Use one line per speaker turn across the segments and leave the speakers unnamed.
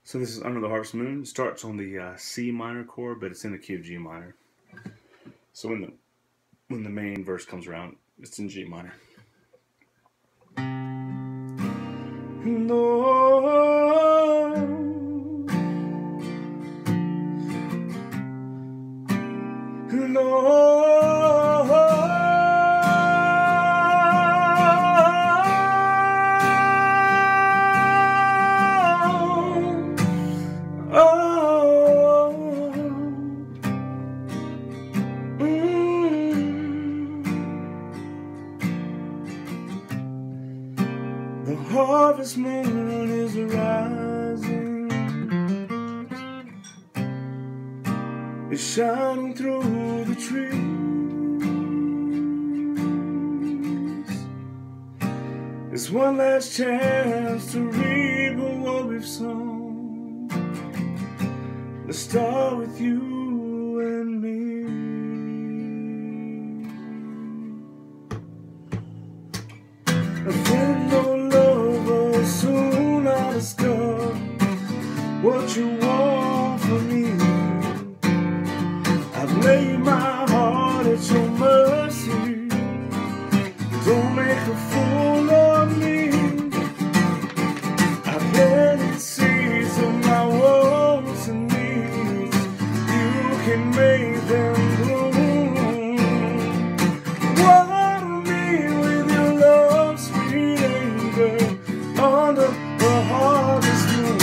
So this is Under the Harvest Moon. It starts on the C minor chord, but it's in the key of G minor. So when the main verse comes around, it's in G minor. The harvest moon is rising. It's shining through the trees. It's one last chance to reap what we've sown. Let's start with you and me. A friend or lover, soon I'll discover what you want from me. I've laid my heart at your mercy. Don't make a fool of me. I planted seeds of my wants and needs. You can make them bloom. Water me with your love, sweet anger, under the harvest moon.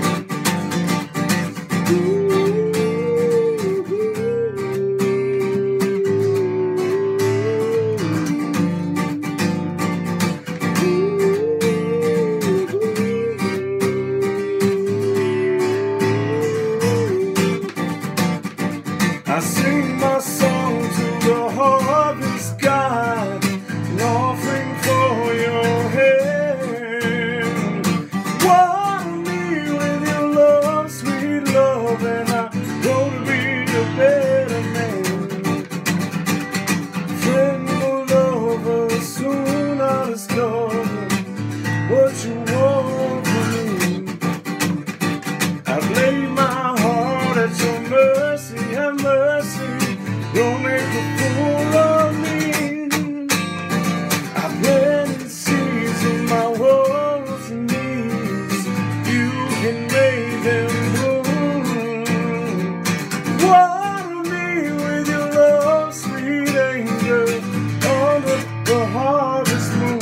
I sing my song to the harvest God, an offering for your hand. Water me with your love, sweet love, and I grow to be a better man. Friend or lover, soon I'll discover what you want from me. I've laid my heart at your mercy. Have mercy, don't make a fool of me. I planted seeds in my wants and needs. You can make them bloom. Water me with your love, sweet angel, under the harvest moon.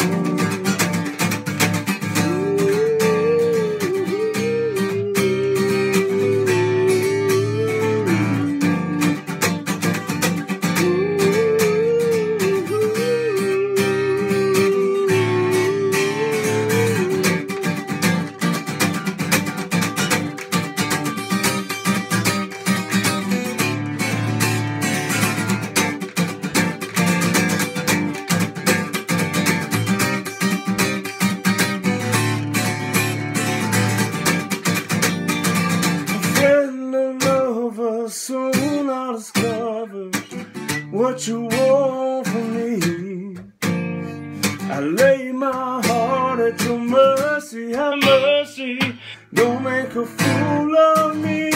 Soon I'll discover what you want from me. I lay my heart at your mercy. Have mercy, don't make a fool of me.